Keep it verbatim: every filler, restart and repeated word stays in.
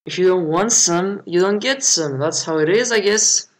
If you don't want some, you don't get some. That's how it is, I guess.